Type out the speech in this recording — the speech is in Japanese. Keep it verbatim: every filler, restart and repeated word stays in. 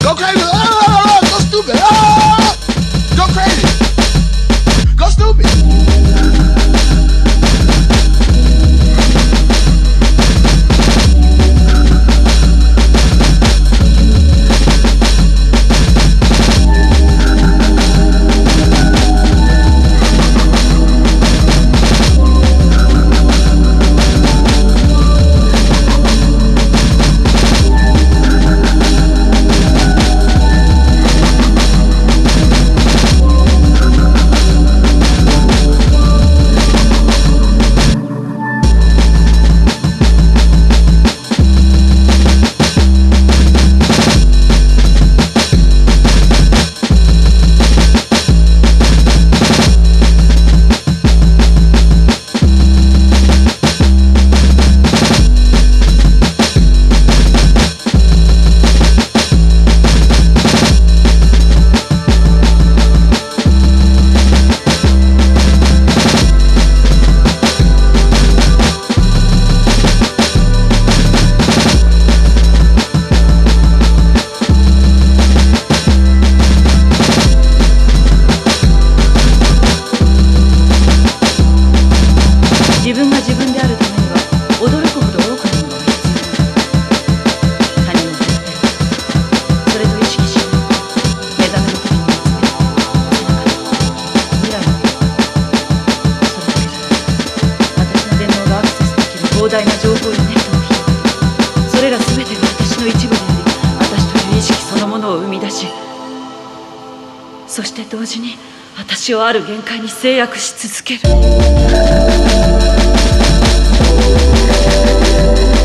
Go crazy. Oh, go stupid. Oh, go crazy. Go stupid. 自分が自分であるためには驚くほど多くのものが必要。他人の前提それと意識し目覚めの時に見つめ背中未来のそれだけじゃ私の電脳がアクセスできる膨大な情報やネットの広がり、それら全てが私の一部であり、私という意識そのものを生み出し、そして同時に私をある限界に制約し続ける。